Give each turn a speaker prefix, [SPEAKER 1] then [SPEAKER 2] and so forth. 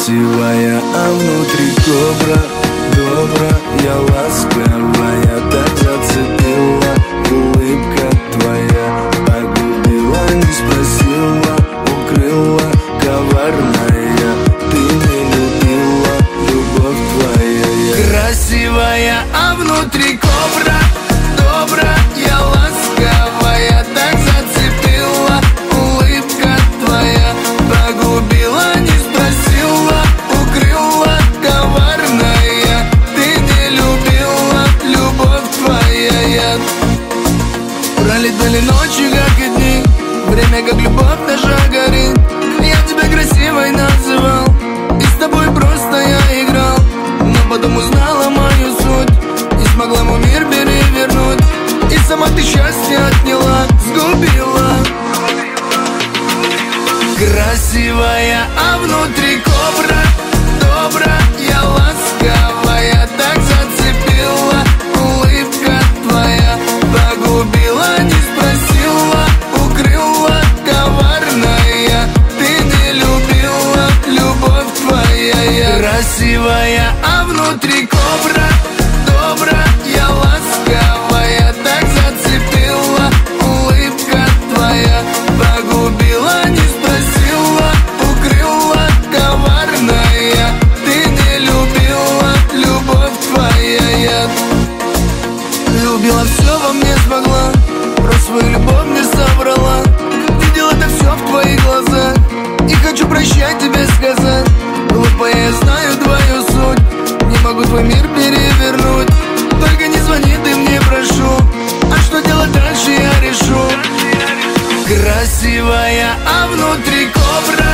[SPEAKER 1] Красивая, а внутри кобра. Добрая, ласковая, так зацепила. Улыбка твоя погубила, не спросила, укрыла. Коварная, ты не любила, любовь твоя. Красивая, а внутри кобра. Добрая, ласковая, так зацепила. Улыбка твоя погубила, не спросила, укрыла. Коварная, ты не любила, любовь твоя. Пролетели ночи, как и дни, время, как любовь наша горит. Я тебя красивой называл, и с тобой просто я играл. Но потом узнала мою суть, не смогла мой мир перевернуть. И сама ты счастье отняла, сгубила. Красивая, а внутри кобра. Добрая, ласковая, так зацепила. Улыбка твоя погубила, не спросила, укрыла. Коварная, ты не любила, любовь твоя. Красивая, а внутри кобра. Добрая, ласковая, так зацепила. Улыбка твоя погубила, не спросила, укрыла. Коварная, ты не любила, любовь твоя. Любила, все во мне смогла, про свою любовь не соврала. Видел это все в твоих глазах, и хочу прощать тебе сказать. Глупая, я знаю твою суть, не могу твой мир перевернуть. Только не звони ты мне, прошу, а что делать дальше я решу. Красивая, а внутри кобра.